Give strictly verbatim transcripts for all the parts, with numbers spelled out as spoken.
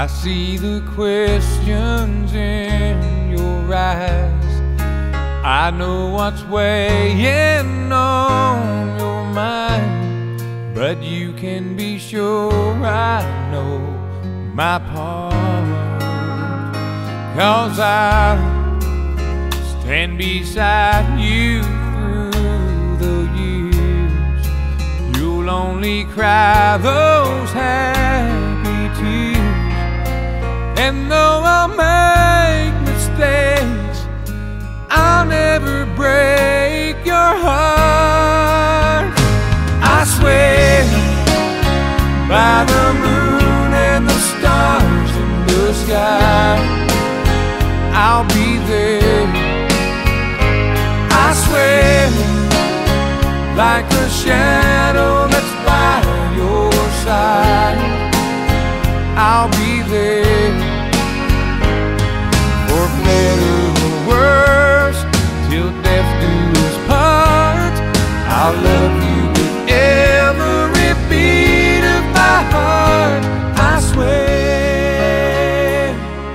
I see the questions in your eyes. I know what's weighing on your mind, but you can be sure I know my part. 'Cause I stand beside you through the years. You'll only cry those happy tears. And though I'll make mistakes, I'll never break your heart. I swear by the moon and the stars in the sky, I'll be there. I swear like a shadow that's by your side, I'll be there. For better or worse, till death do us part, I'll love you with every beat of my heart. I swear.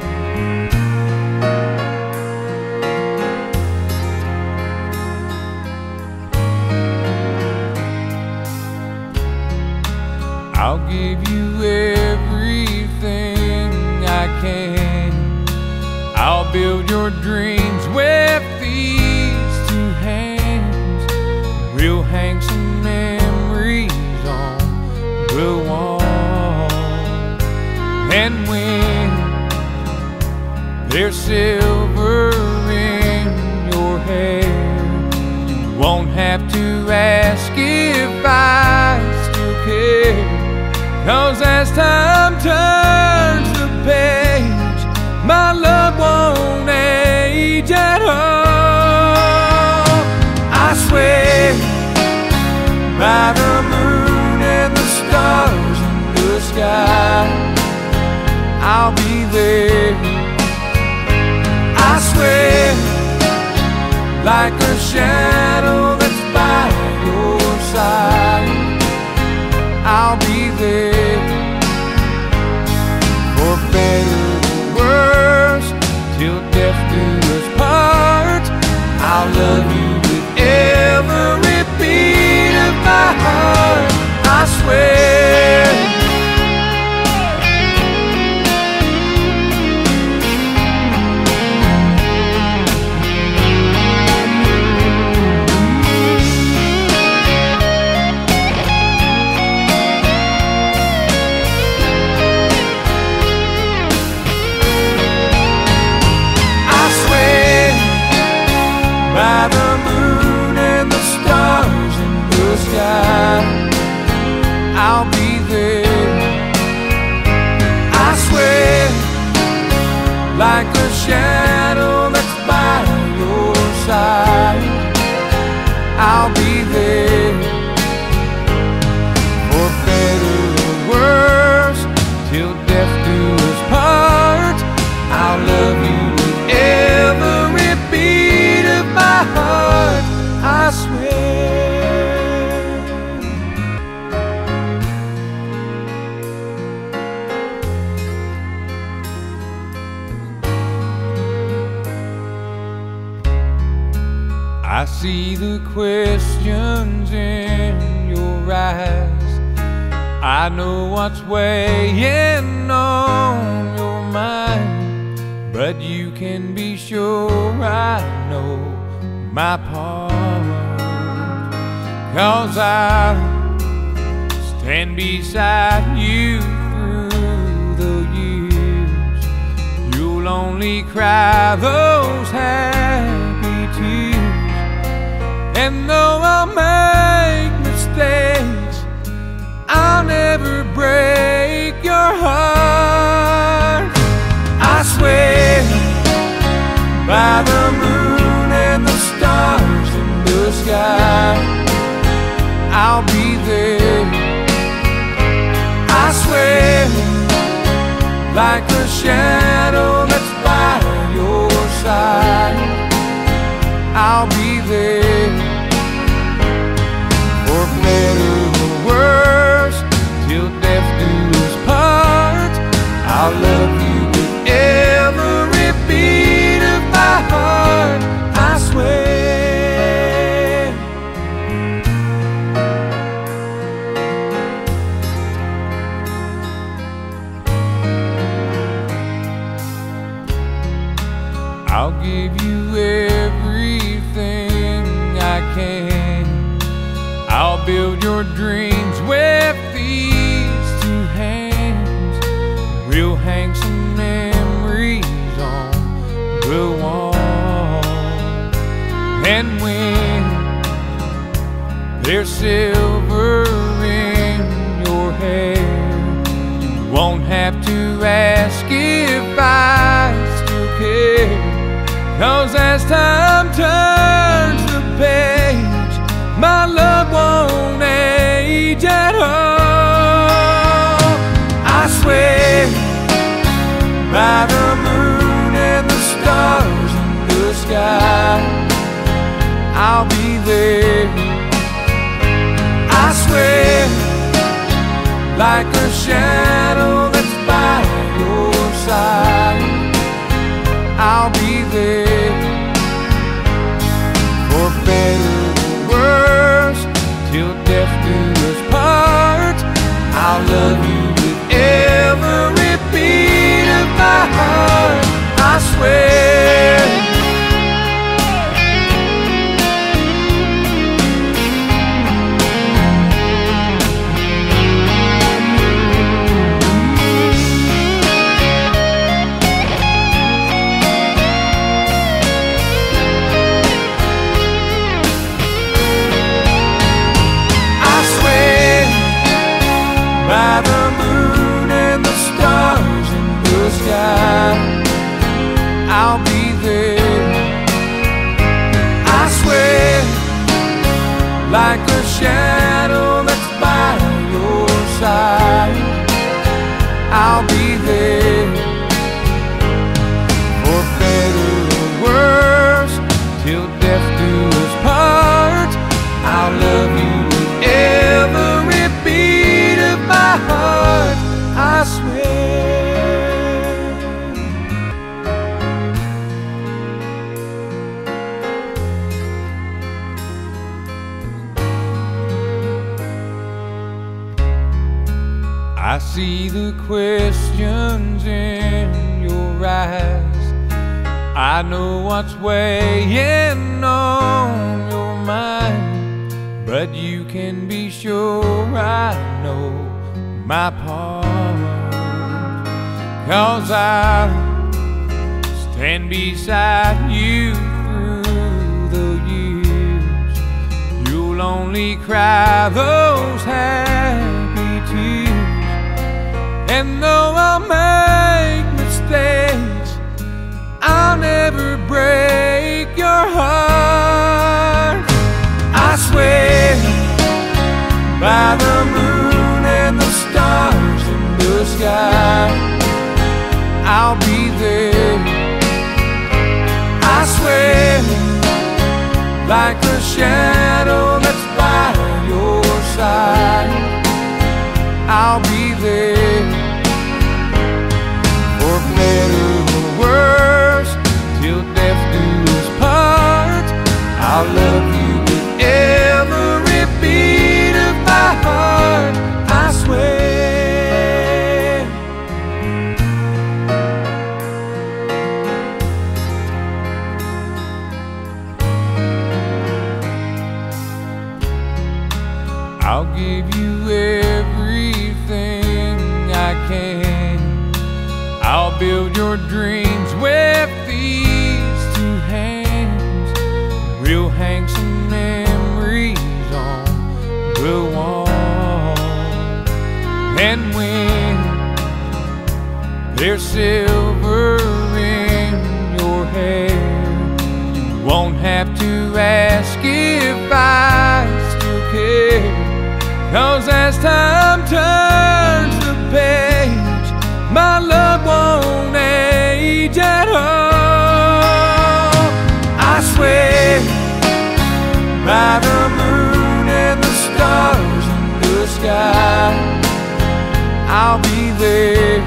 I'll give you everything I can. I'll build your dreams with these two hands. We'll hang some memories on the wall. And when there's silver in your hair, you won't have to ask if I still care. 'Cause as time turns the page, my love won't age at all. I swear by the moon and the stars in the sky, I'll be there. I swear like a shadow that's by your side, I'll be there. For better or worse, till death do us part, I'll love you with every beat of my heart. I swear. By the moon and the stars in the sky, I'll be there. I swear like a shadow that's by your side, I'll be there. For better or worse, till death do us part, I'll love you with every beat of my heart. I swear. I see the questions in your eyes. I know what's weighing on your mind, but you can be sure I know my part. 'Cause I stand beside you through the years. You'll only cry those happy tears. And though I'll make mistakes, I'll never break your heart. I swear by the moon and the stars in the sky, I'll be there. I swear like a shadow that's by your side, I'll be there. For better or worse, till death do us part, I'll love give you everything I can. I'll build your dreams with these two hands. We'll hang some memories on the wall. And when there's silver in your hair, you won't have to ask if I still care. 'Cause as time turns the page, my love won't age at all. I swear by the moon and the stars in the sky, I'll be there. I swear, like a shadow that's by your side, I'll be there. For better or worse, till death do us part, I'll love you with every beat of my heart. I swear. By the moon and the stars in the sky, I'll be there. I swear, like a shadow that's by your side, I'll be there. For better or worse, till death do us part, I'll love you with every beat of my heart. I swear. I see the questions in your eyes. I know what's weighing on your mind, but you can be sure I know my part. 'Cause I'll stand beside you through the years. You'll only cry those happy tears. And though I'll make mistakes, I'll never break your heart. I swear by the moon and the stars in the sky, I'll be there. I swear, like a shadow that's by your side, I'll be there. For better or worse, till death do us part, I'll love you with every beat of my heart. I swear. I'll give you everything I can. I'll build your dreams with these two hands. We'll hang some memories on the wall. And when there's silver in your hair, you won't have to ask if I still care. 'Cause as time turns the page, my love won't age at all. I swear by the moon and the stars in the sky, I'll be there.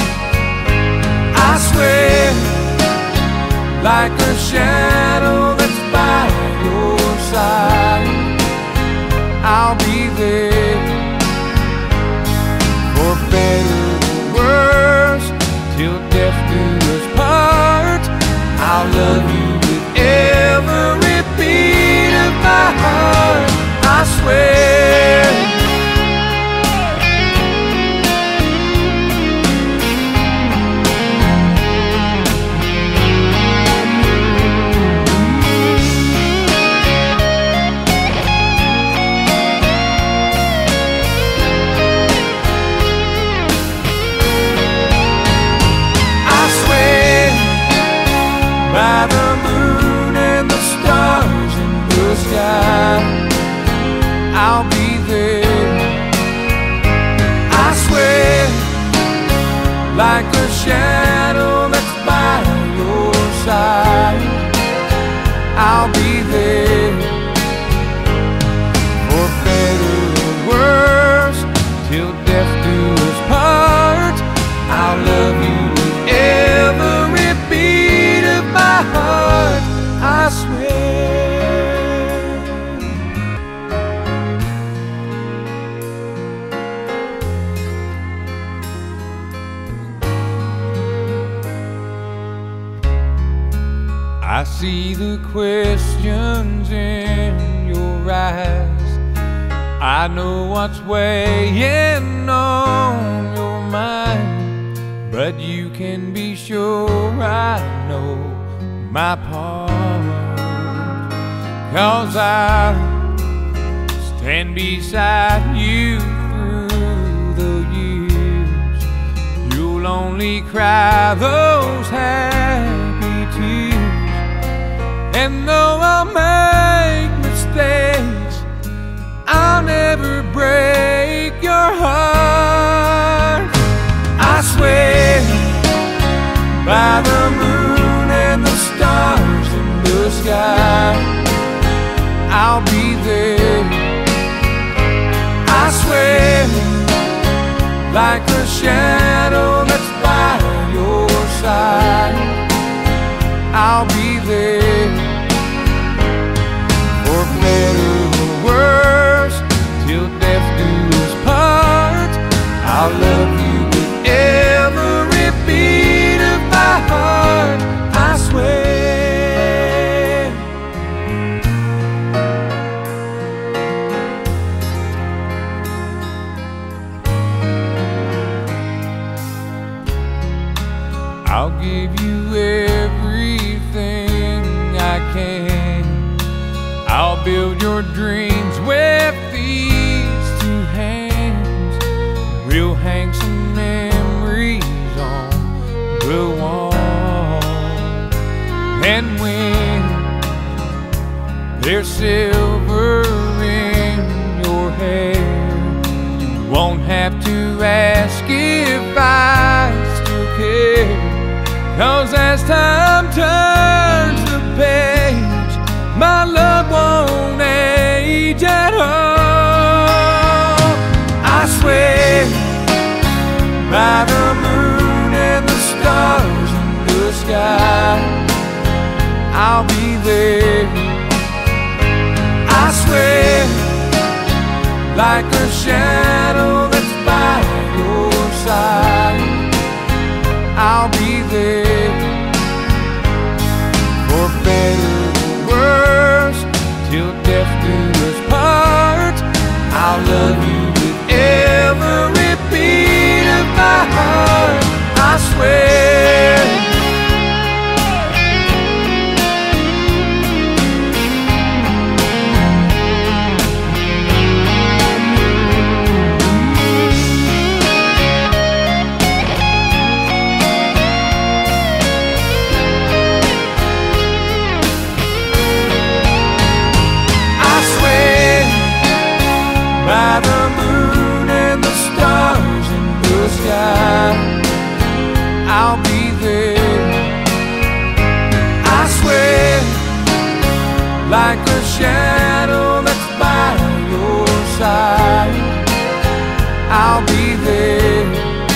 I swear, like a shadow that's by your side, I'll be there. For better or worse, till death do us part, I'll love you swear. By the moon and the stars in the sky, I'll be there. I swear, like a shadow that's by your side, I'll be there. For better or worse, till death do us part, I'll love you with every beat of my heart, I swear. I see the questions in your eyes. I know what's weighing on your mind, but you can be sure I know my part. 'Cause I'll stand beside you through the years. You'll only cry those happy tears. And though I'll make mistakes, I'll never break your heart. I swear, by the moon and the stars in the sky, I'll be there. I swear, like a shadow that's by your side, I'll be there. For better or worse, till death do us part, I'll love you with every beat of my heart, I swear. I'll give you everything I can. I'll build your dreams with these two hands. We'll hang some memories on the wall. And when there's silver in your hair, you won't have to ask if I still care. 'Cause as time turns the page, my love won't age at all. I swear, by the moon and the stars in the sky, I'll be there. I swear, like a shadow that's by your side, I'll be there. For better or worse, till death do us part, I'll love you with every beat of my heart, I swear. By the moon and the stars in the sky, I'll be there. I swear, like a shadow that's by your side, I'll be there.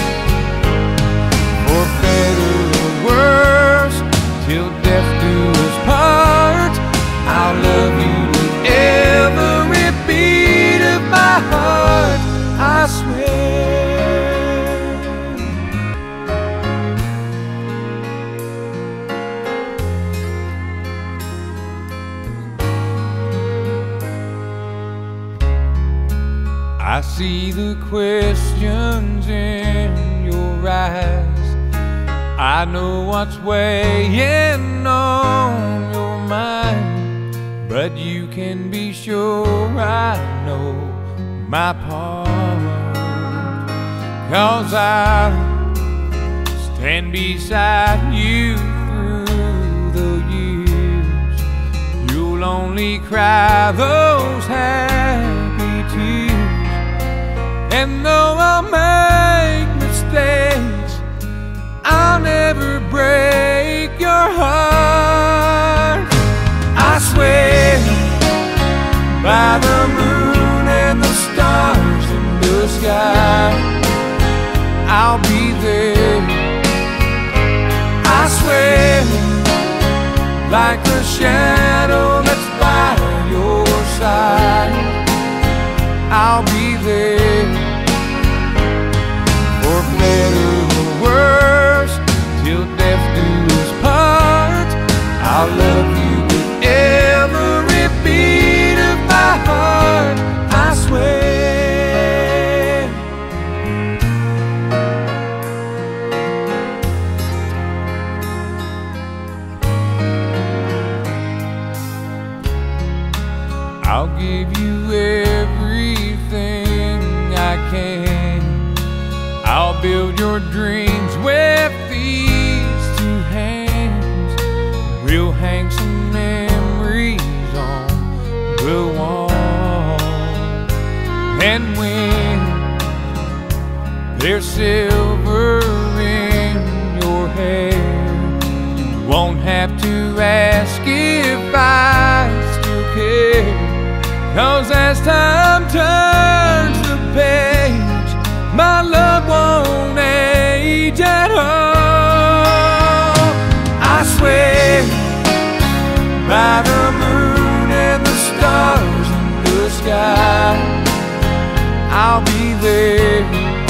For better or worse, till death do us part, I'll love you with every beat of my heart, I swear. I see the questions in your eyes. I know what's weighing on your mind, but you can be sure I know my part. 'Cause I stand beside you through the years. You'll only cry those happy tears. And though I'll make mistakes, I'll never break your heart. I swear by the moon and the stars in the sky, I'll be there. I swear like a shadow that's by your side, I'll be there. For better or worse, till death do us part, I'll love you with every beat of my heart. I swear. I'll give you everything I can. I'll build your dreams with these two hands. We'll hang some memories on the wall. And when there's silver in your hair, you won't have to ask if I still care. 'Cause as time turns the page, my love won't age at all. I swear by the moon and the stars in the sky, I'll be there.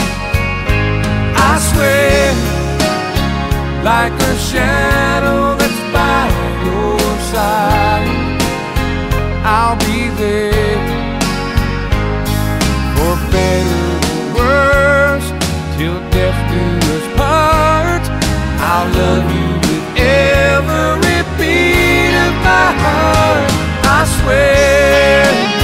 I swear like a shadow that's by your side, I'll be there. For better or worse, till death do us part, I'll love you with every beat of my heart. I swear.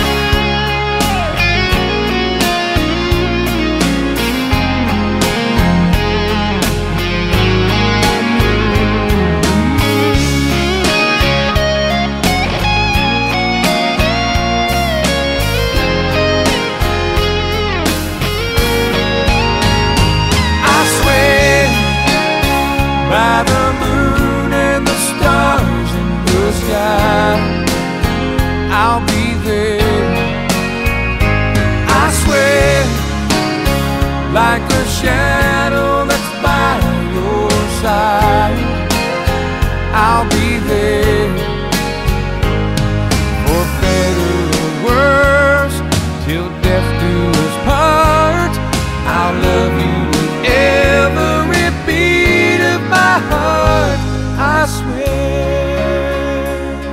By the moon and the stars in the sky, I'll be there. I swear like a shadow that's by your side, I'll be there. For better or worse, till death do us part, I'll love you with every beat of my heart. I swear.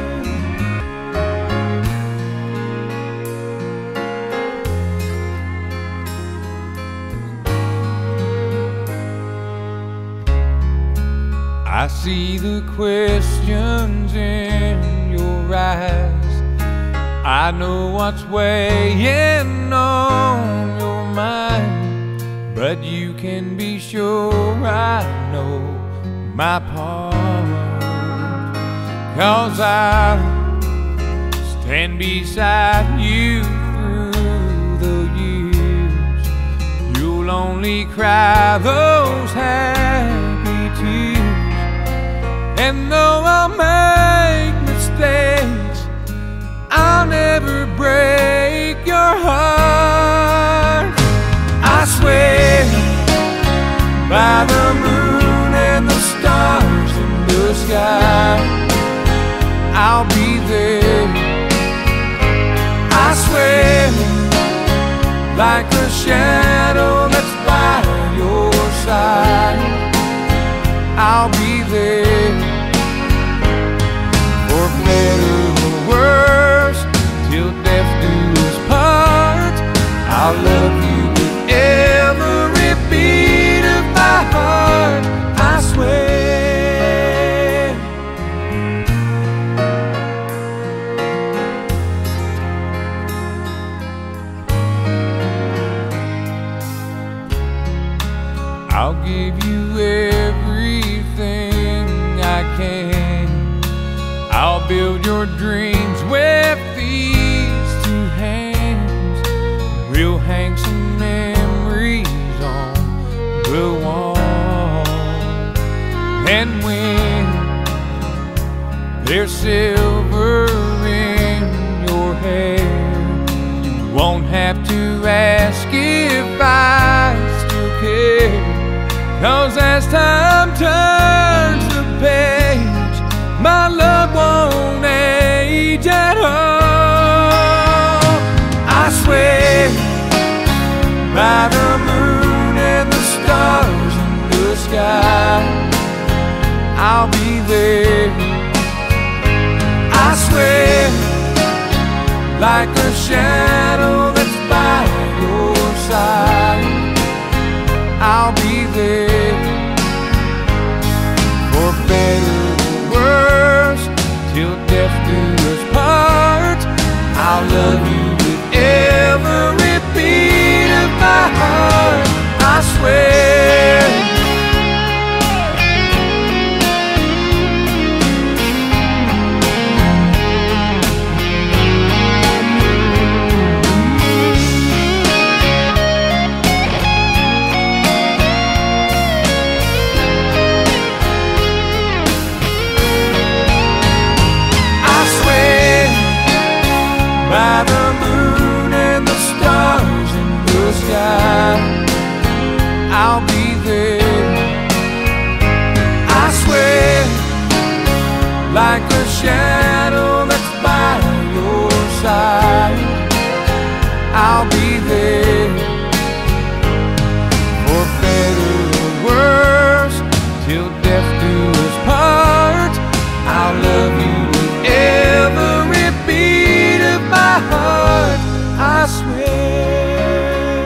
I see the questions in your eyes. I know what's weighing on your mind, but you can be sure I know my part. 'Cause I stand beside you through the years. You'll only cry those happy tears. And though I'll make mistakes, I'll never break your heart. I swear by the moon and the stars in the sky, I'll be there. I swear like a shadow that's by your side, I'll be there. For better or worse, till death do us part, I'll love give you everything I can. I'll build your dreams with these two hands. We'll hang some memories on the wall. And when there's silver in your hair, you won't have to ask if I still care. 'Cause as time turns the page, my love won't age at all. I swear by the moon and the stars in the sky, I'll be there. I swear, like a shadow that's by your side, I'll be there. For better or worse, till death do us part, I'll love you with every beat of my heart. I swear. By the moon and the stars in the sky, I'll be there. I swear, like a shadow that's by your side, I'll be there. For better or worse, till death do us part, I'll love you with every beat of my heart. I swear.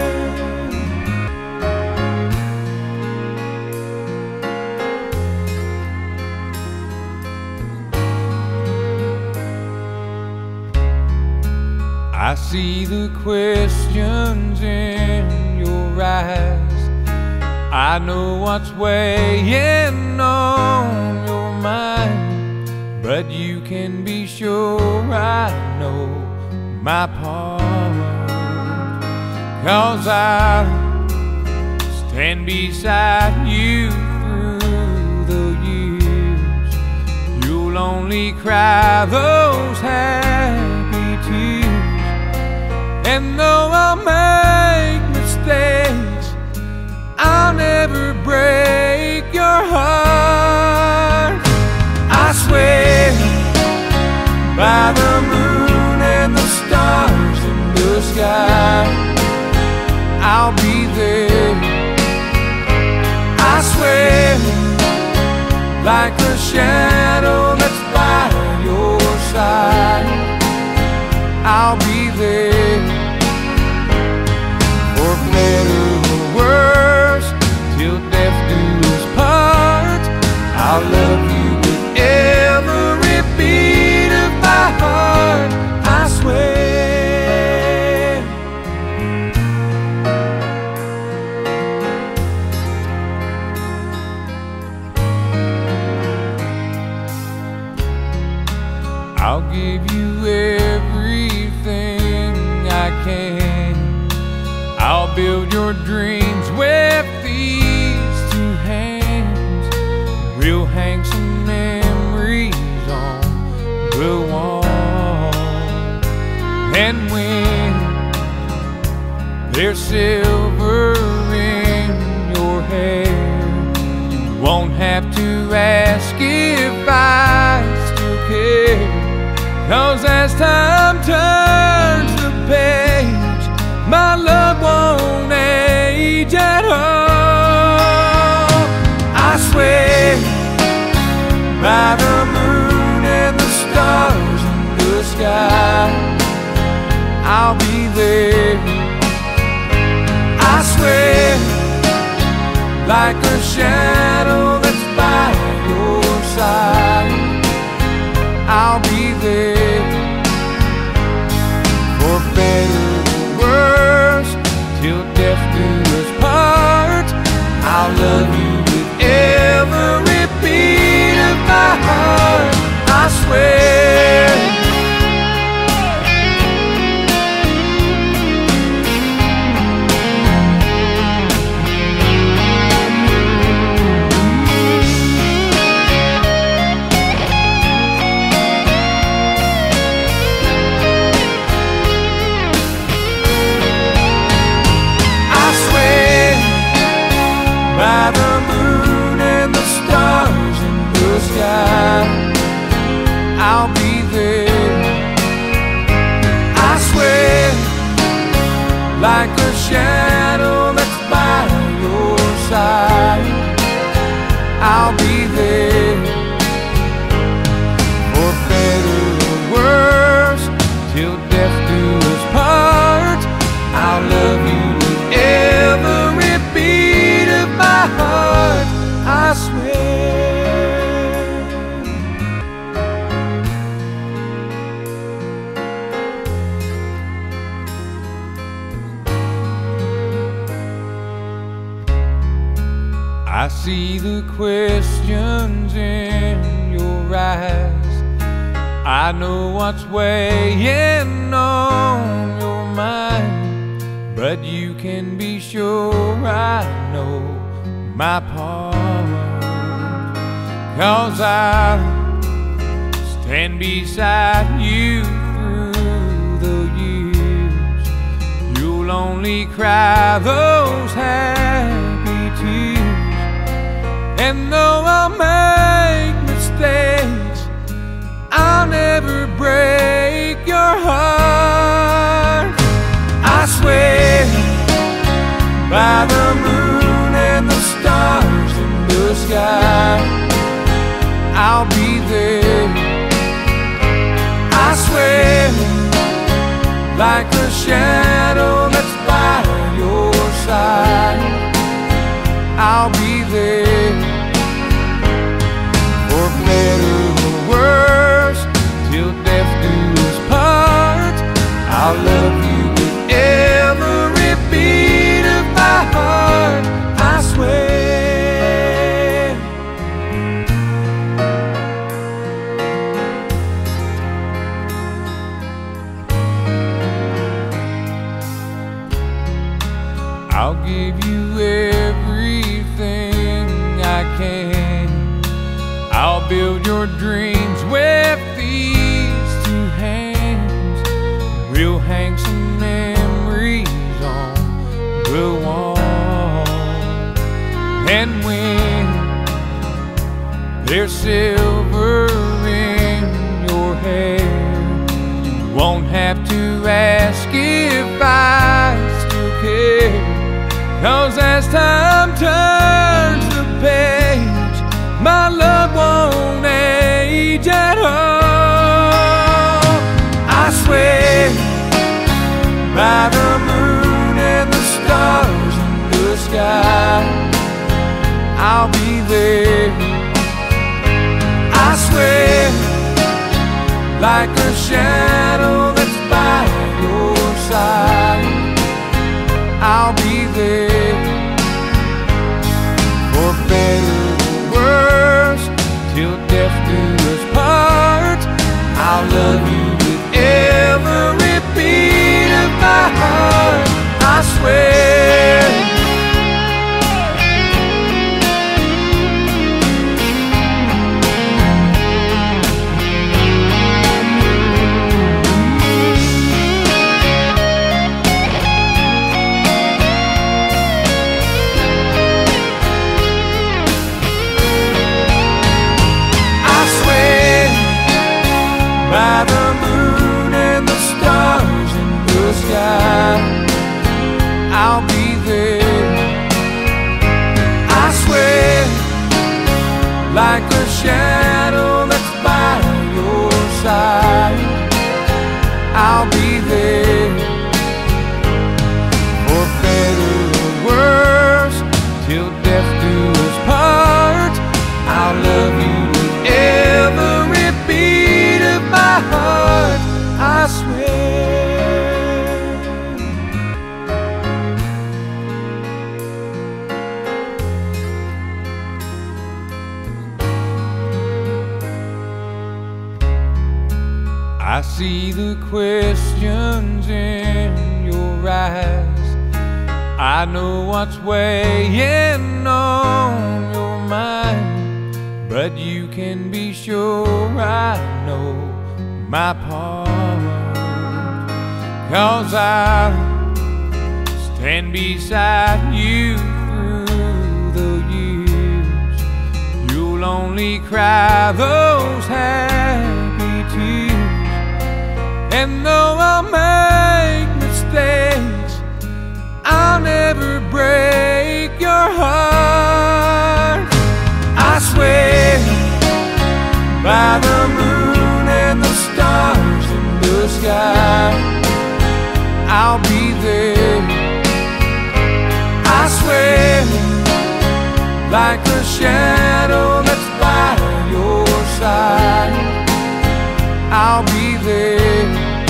I see the questions in your eyes. I know what's weighing on your mind, but you can be sure I know my part. 'Cause I'll stand beside you through the years. You'll only cry those happy tears. And though I'll make mistakes, I'll never break your heart. I swear by the moon and the stars in the sky, I'll be there. I swear, like a shadow that's by your side, I'll be there. For better or worse, till death do us part, I'll love you with every beat of my heart. I swear. I'll give you everything I can. I'll build your dreams with these two hands. We'll hang some memories on the wall. And when there's silver in your hair, you won't have to ask if I still care. 'Cause as time turns the page, my love won't age at all. I swear by the moon and the stars in the sky, I'll be there. I swear, like a shadow that's by your side, I'll be there. For better or worse, till death do us part, I'll love you there. I swear, like a shadow that's by your side, I'll be there. For better or worse, till death do us part, I'll love you with every beat of my heart, I swear. I see the questions in your eyes. I know what's weighing on your mind, but you can be sure I know my part. 'Cause I'll stand beside you through the years. You'll only cry those happy tears. And though I'll make mistakes, I'll never break your heart. I swear, by the moon and the stars in the sky, I'll be there. I swear, like a shadow that's by your side, I'll be there. For better or worse, till death do us part, I'll love you with every beat of my heart, I swear. I'll give you everything I can. I'll build your dreams with these two hands. We'll hang some memories on the wall. And when there's silver in your hair, you won't have to ask if I still care. 'Cause as time turns the page, my love won't age at all. I swear, by the moon and the stars in the sky, I'll be there. I swear, like a shadow that's by your side, I'll be there. For better or worse, till death do us part, I'll love you with every beat of my heart, I swear. By the moon and the stars in the sky, I'll be there. I swear, like a shadow that's by your side, I'll be there. For better or worse, till death do us part, I'll love you with every beat of my heart, I swear. I see the questions in your eyes. I know what's weighing on your mind, but you can be sure I know my part. 'Cause I'll stand beside you through the only cry those happy tears. And though I'll make mistakes, I'll never break your heart. I swear by the moon and the stars in the sky, I'll be there. I swear, like a shadow that's by your side, I'll be there.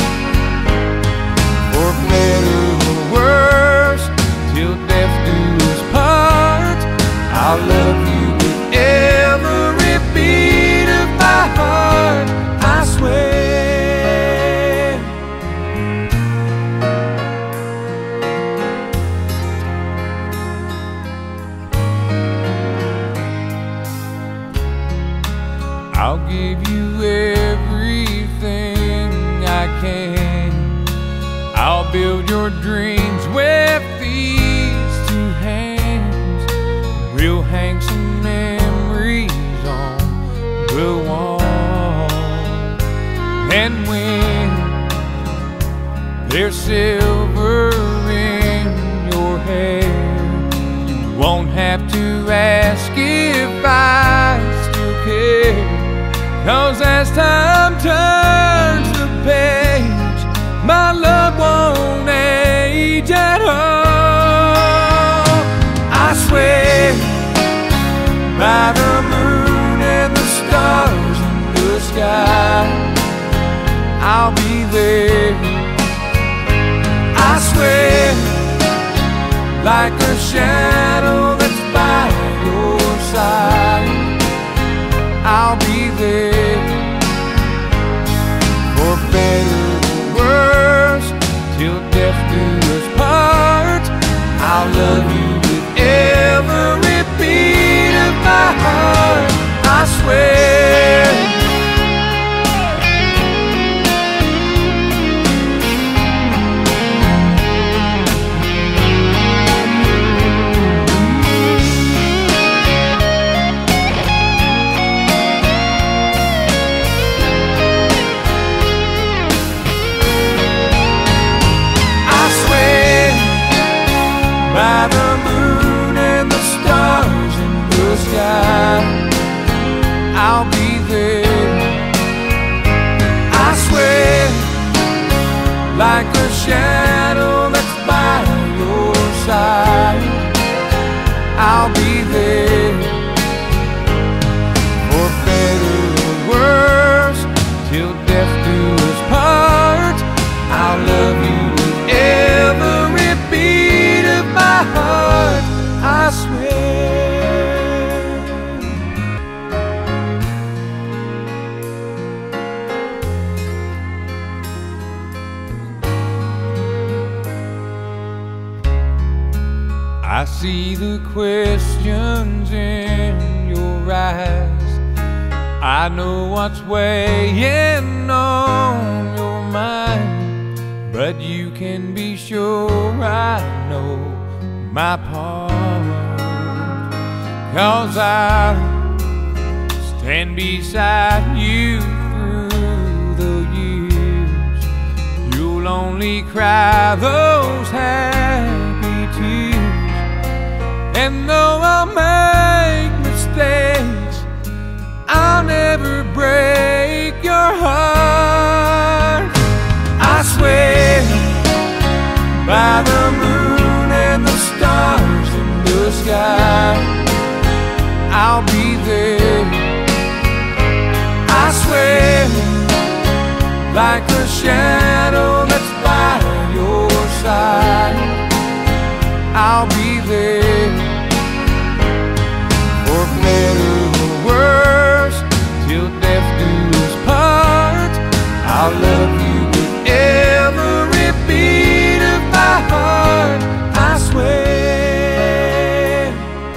For better or worse, till death do us part, I'll love you with every beat of my heart. I swear. I'll give you everything I can. I'll build your dreams with these two hands. We'll hang some memories on the wall. And when there's silver in your hair, you won't have to ask if I still care. 'Cause as time turns the page, my love won't age at all. I swear by the moon and the stars in the sky, I'll be there. I swear, like a shadow that's by your side, I'll be there. For better or worse, till death do us part, I'll love you with every beat of my heart. I swear. By the moon and the stars in the sky, I'll be there. I swear, like a shadow that's by your side, I'll be there. For better or worse, till death do us part, I'll love you with every beat of my heart. I swear. I see the questions in your eyes. I know what's weighing on your mind, but you can be sure I know my part. 'Cause I'll stand beside you through the years. You'll only cry those happy tears. And though I'll make mistakes, I'll never break your heart. I swear by the moon and the stars in the sky, I'll be there. I swear, like a shadow that's by your side, I'll be there. For better or worse, till death do us part, I'll love you with every beat of my heart. I swear.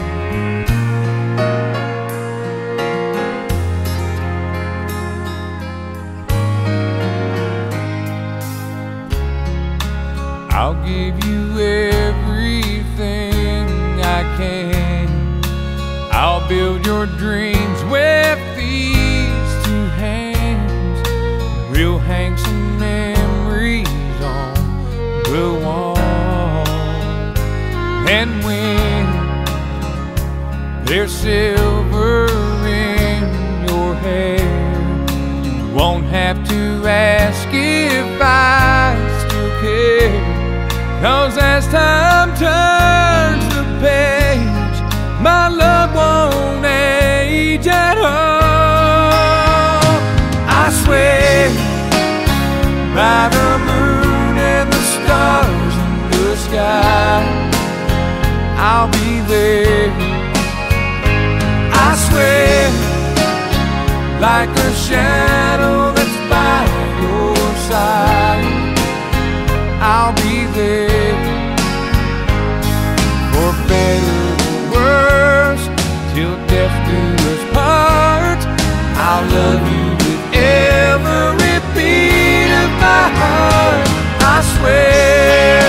I'll give you everything I can. I'll build your dreams with these two hands. We'll hang some memories silver in your hair. You won't have to ask if I still care, 'cause as time turns the page, my love won't age at all. I swear by the moon and the stars in the sky, I'll be there. I swear, like a shadow that's by your side, I'll be there. For better or worse, till death do us part, I'll love you with every beat of my heart. I swear.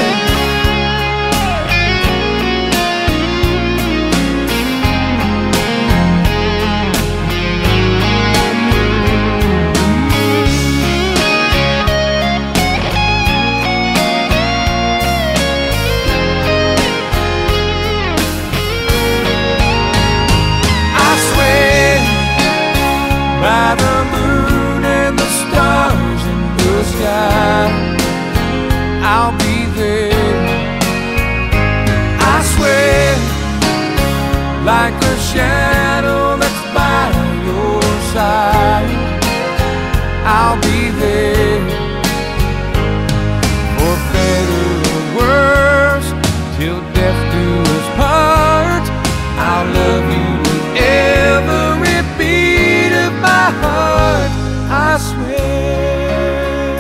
By the moon and the stars in the sky, I'll be there. I swear, like a shadow that's by your side, I'll be there. For better or worse, till death do us part, I'll love you with every beat of my heart, I swear.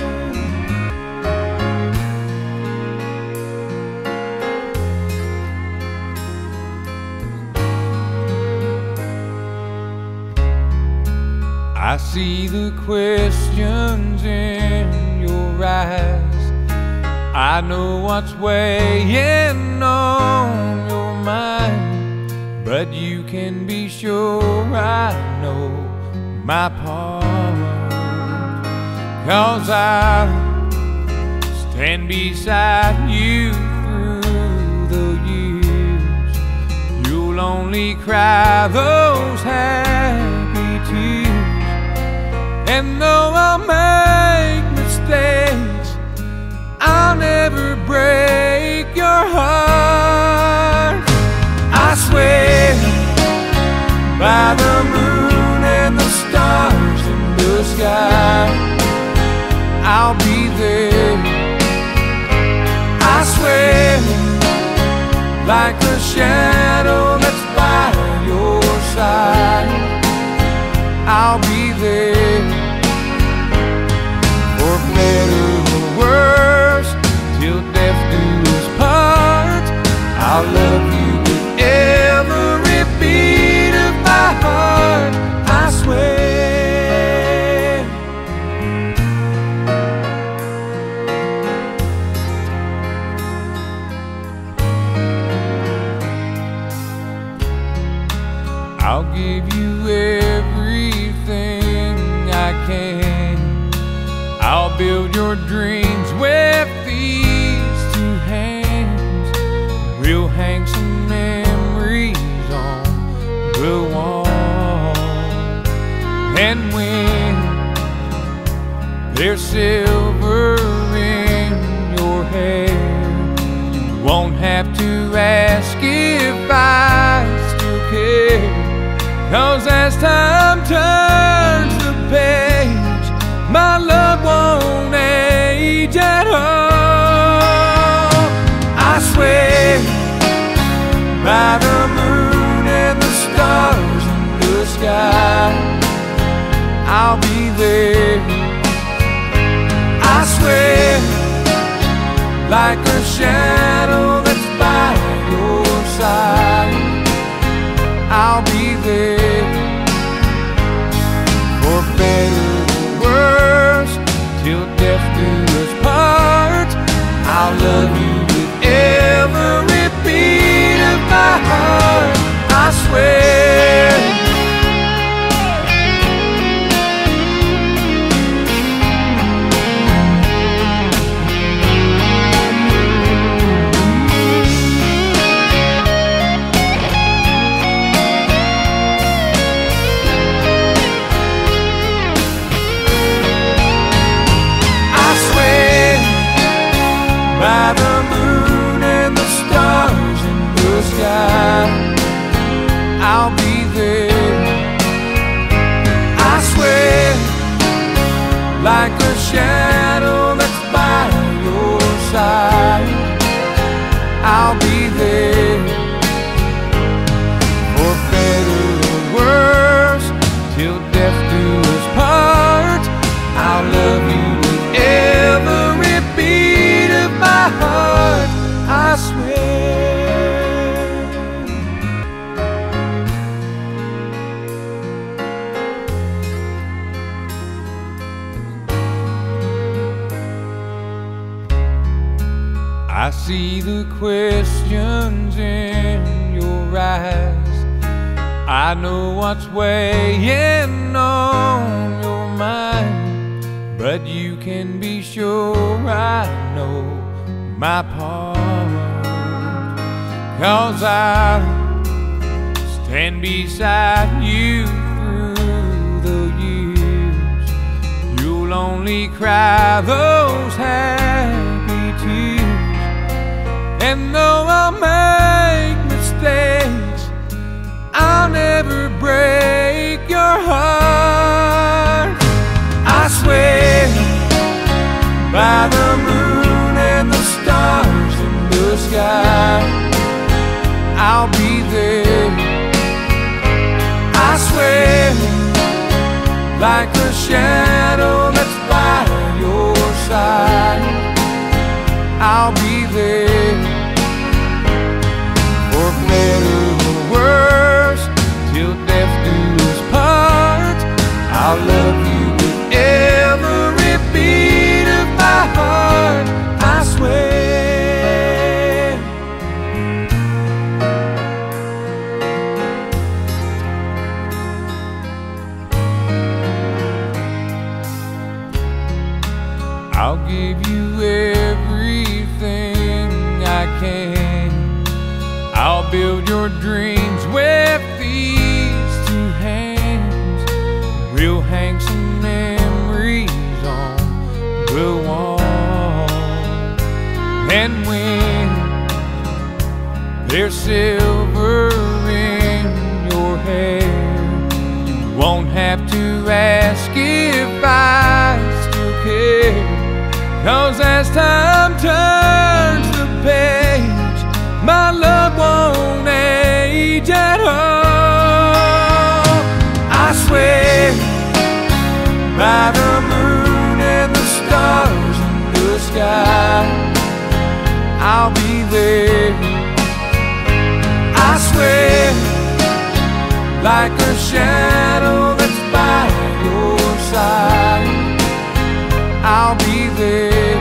I see the questions in your eyes, I know what's weighing on your mind, but you can be sure I know my part, 'cause I'll stand beside you through the years. You'll only cry those happy tears, and though I'll make mistakes, I'll never break your heart. I swear by the moon and the stars in the sky, I'll be there. I swear, like a shadow that's by your side, I'll be there. For better or worse, till death do us part, I'll love you with every beat of my heart, I swear. I'll give you everything I can. I'll build your dreams with these two hands. We'll hang some memories on the wall, and when there's silver in your hair, you won't have to ask if I still care, 'cause as time turns the page, my love won't age at all. I swear by the moon and the stars in the sky, I'll be there. I swear, like a shadow that's by your side, I'll be there. For better or worse, till death do us part, I'll love you with every beat of my heart, I swear. shadow that's by your side. I'll be there, for better or worse, till death do us part. I'll love you with every beat of my heart, I swear. I see the questions in your eyes. I know what's weighing on your mind, but you can be sure I know my part. 'Cause I'll stand beside you through the years. You'll only cry those happy tears. And though I'll make mistakes, I'll never break your heart. I swear by the moon and the stars in the sky, I'll be there. I swear like a shadow that's by your side, I'll be there. For better or worse, till death do us part, I'll love you with every beat of my heart, I swear. I'll give you everything I can. I'll build your dreams with these two hands. We'll hang some memories on the wall. And when there's silver in your hair, you won't have to ask if I still care. 'Cause as time turns the page, my love won't age at all. I swear by the moon and the stars in the sky, I'll be there. I swear like a shadow that's by your side, I'll be there.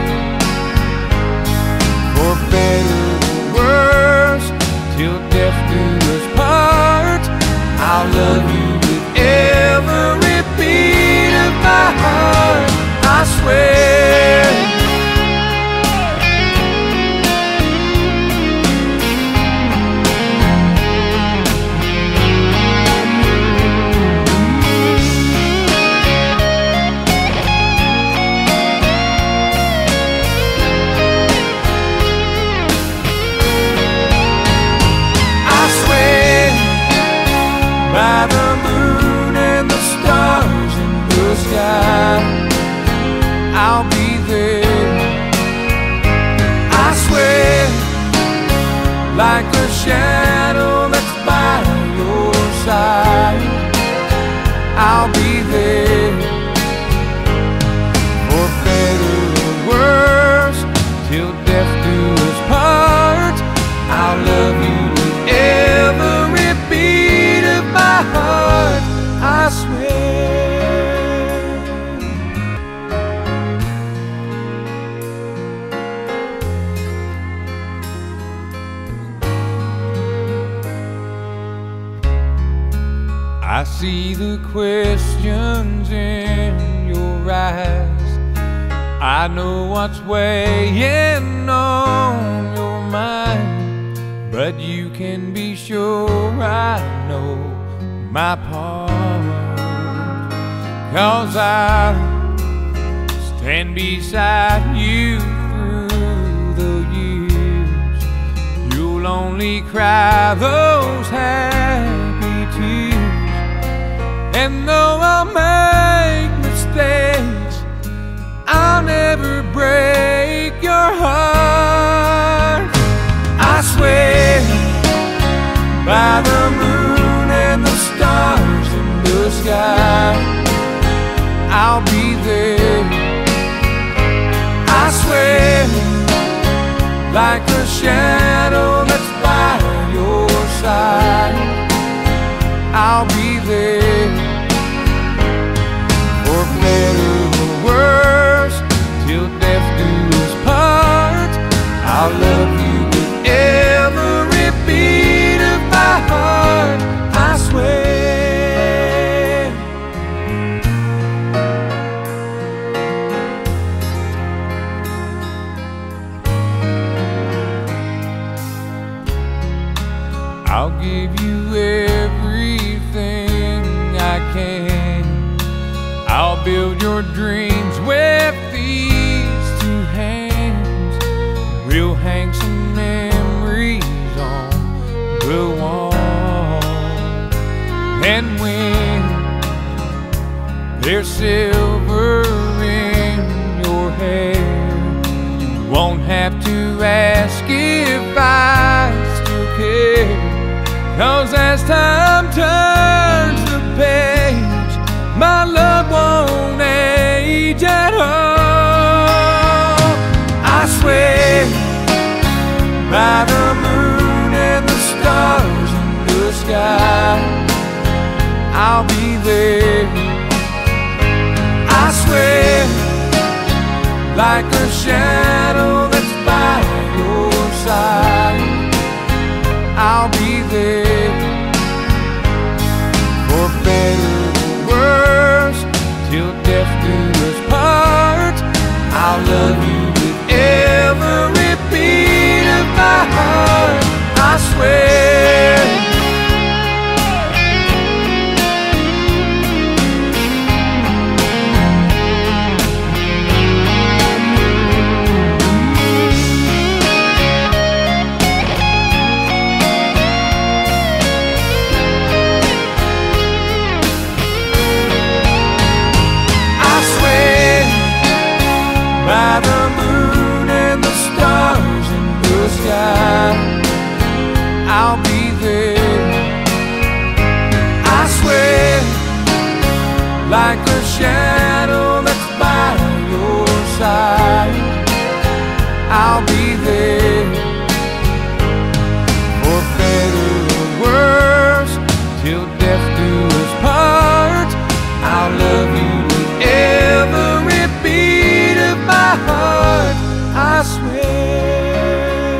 For better or worse, till death do us part, I'll love you with every beat of my heart, I swear. By the moon and the stars in the sky, I'll be there. I swear like a shadow that's by your side, I'll be there. For better or worse, till death do us part, I'll love you with every beat of my heart, I swear. I see the questions in your eyes. I know what's weighing on your mind, but you can be sure I know my part. 'Cause I'll stand beside you through the years. You'll only cry those happy tears. And though I'll make mistakes, I'll like a shadow that's by your side. I'll be there for better or worse, till death do us part. I'll love you with every beat of my heart, I swear. I'll give you everything I can. I'll build your dreams with these two hands. We'll hang some memories on the wall. And when there's silver in your hair, you won't have to ask if I still care. 'Cause as time turns the page, my love won't age at all. I swear by the moon and the stars in the sky, I'll be there. I swear like a shadow that's by your side, I'll be there for better or worse, till death do us part. I'll love you with every beat of my heart, I swear. By the moon and the stars in the sky, I'll be there. I swear like a shadow that's by your side, I'll be there for better or worse, till death do us part. I'll love you with every beat of my heart, I swear.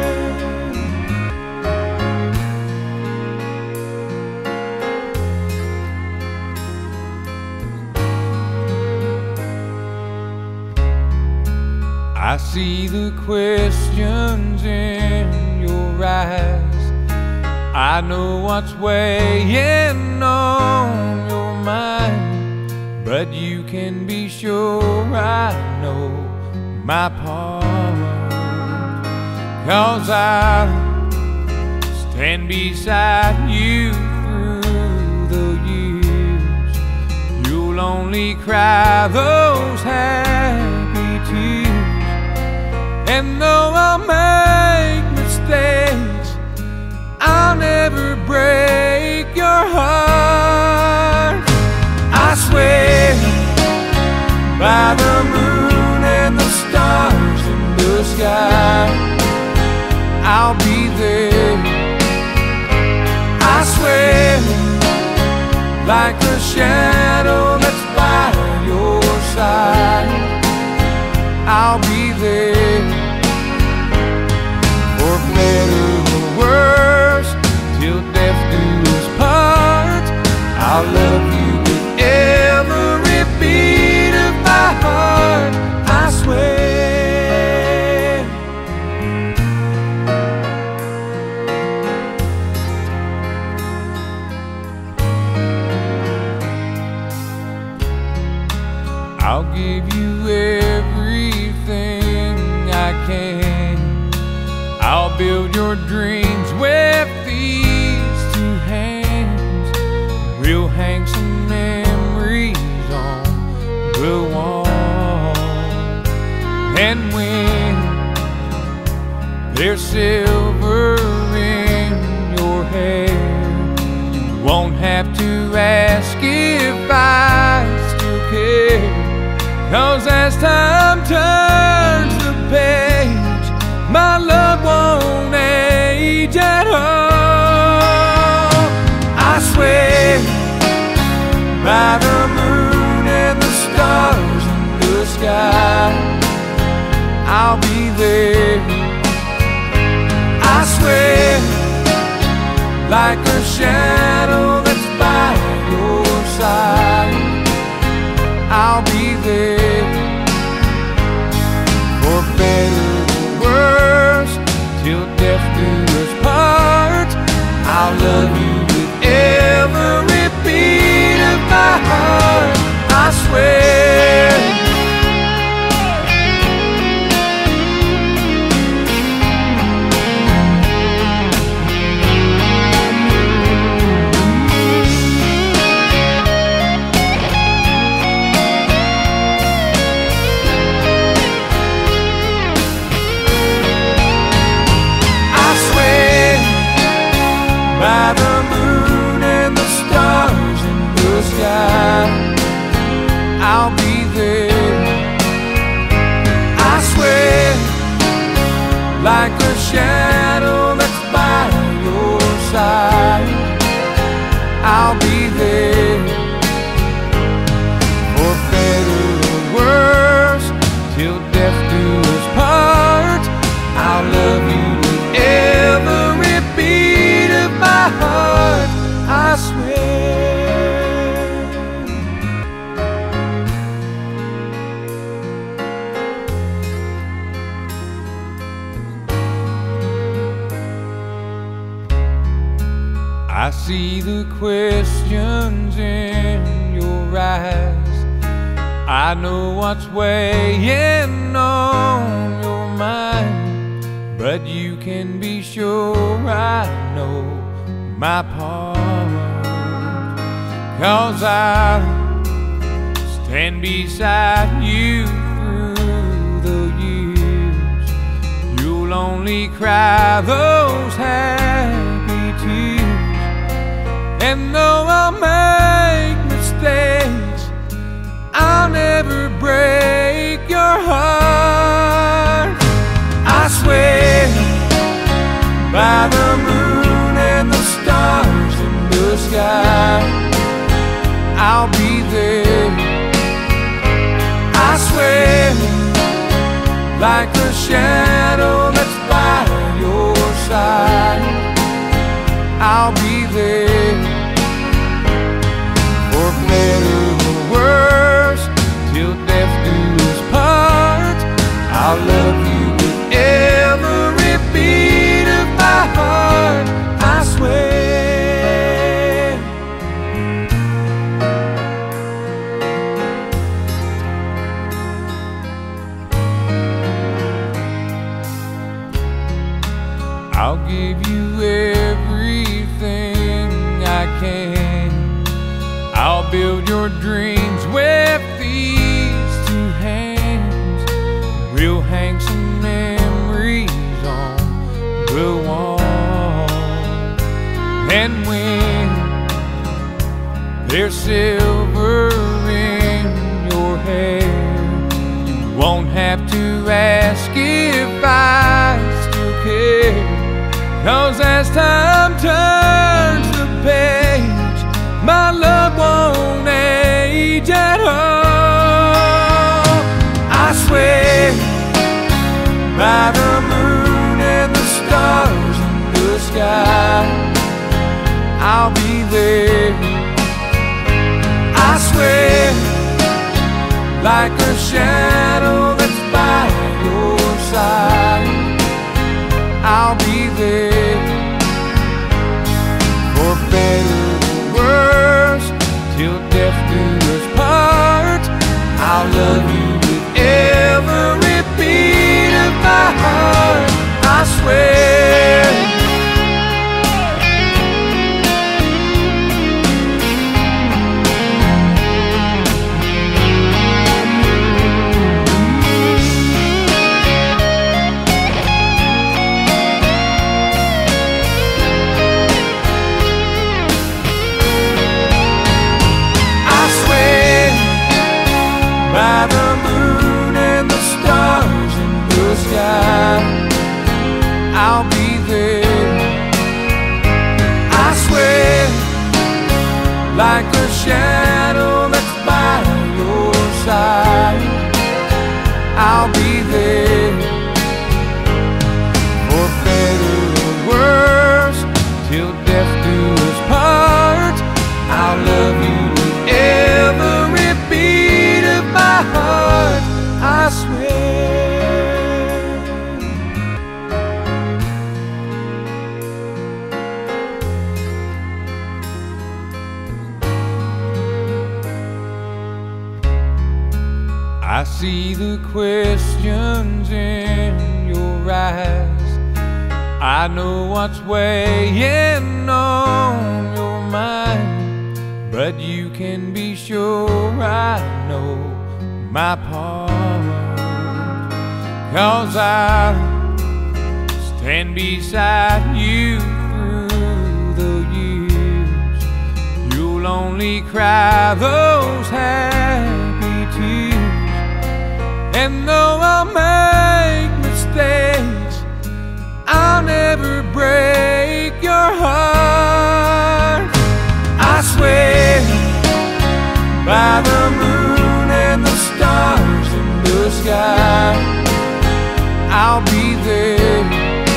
I see the questions in your eyes. I know what's weighing on your mind, but you can be sure I know my part. 'Cause I'll stand beside you through the years. You'll only cry those happy tears. And though I'll make mistakes, I'll never break your heart. I swear by the moon and the stars in the sky, I'll be there. I swear like a shadow that's by your side, I'll be there for better or worse, till death do us part. I'll love you with every beat of my heart, I swear. I'll give you everything I can. I'll build your dreams with these two hands. We'll hang some memories on the wall. And when there's silver in your hair, you won't have to ask if I still care. 'Cause as time turns the page, my love won't I'll be there. I swear, like a shadow that's by your side, I'll be there. For better or worse, till death do us part, I'll love you with every beat of my heart. I swear. By the moon and the stars in the sky, I'll be there. I swear, like a shadow that's by your side, I'll be there. For better or worse, till death do us part, I'll love you with every beat of my heart, I swear. I see the questions in your eyes. I know what's weighing on your mind, but you can be sure I know my part. 'Cause I'll stand beside you through the years. You'll only cry those happy tears. And though I'll make mistakes, I'll never break your heart. I swear, by the moon and the stars in the sky, I'll be there. I swear, like a shadow that's by your side, I'll be there. For better or worse, till death do us part, I'll love you with every beat of my heart, I swear. I'll give you everything I can. I'll build your dreams with these two hands. We'll hang some memories on the wall. And when there's silver in your hair, you won't have to ask if I still care. 'Cause as time turns the page, my love won't age at all. I swear, by the moon and the stars in the sky, I'll be there. I swear, like a shadow that's by your side, I'll be there. For better or worse, till death do us part, I'll love you with every beat of my heart, I swear. see the questions in your eyes. I know what's weighing on your mind, but you can be sure I know my part. 'Cause I'll stand beside you through the years. You'll only cry those happy tears. And though I'll make mistakes, I'll never break your heart. I swear by the moon and the stars in the sky, I'll be there.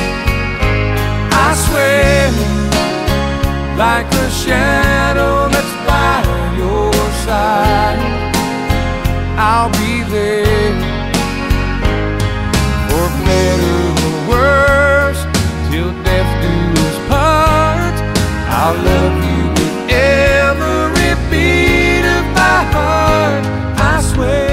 I swear like a shadow that's by your side, I'll be there. For better or worse, till death do us part, I'll love you with every beat of my heart. I swear.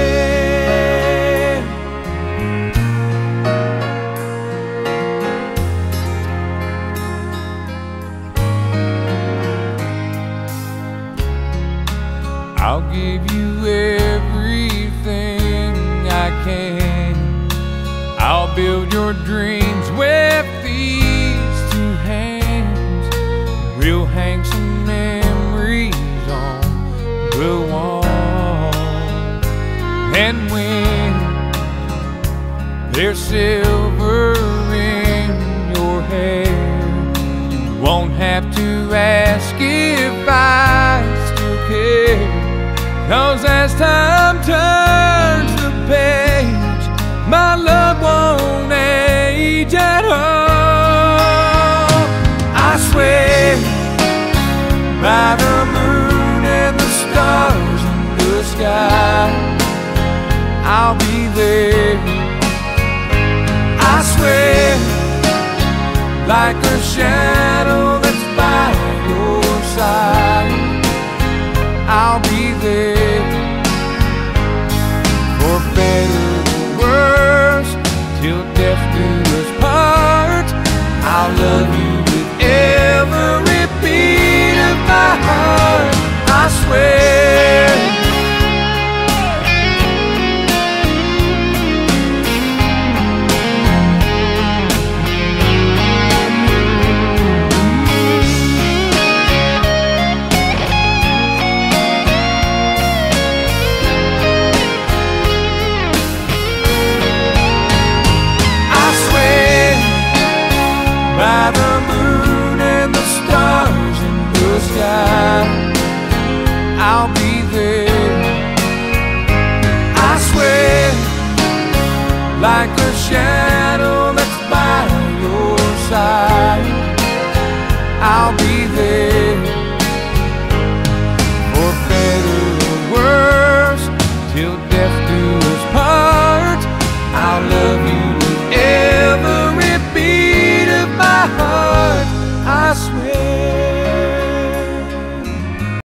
I'll give you everything I can. I'll build your dreams with these two hands. We'll hang some memories on the wall. And when there's silver in your hair, you won't have to ask if I still care. 'Cause as time turns the page, my love won't age at all. I swear by the moon and the stars in the sky, I'll be there. I swear like a shadow that's by your side, I'll be there. For better or worse, till death do us part, I'll love you with every beat of my heart. I swear. By the moon and the stars in the sky, I'll be there. I swear like a shadow that's by your side, I'll be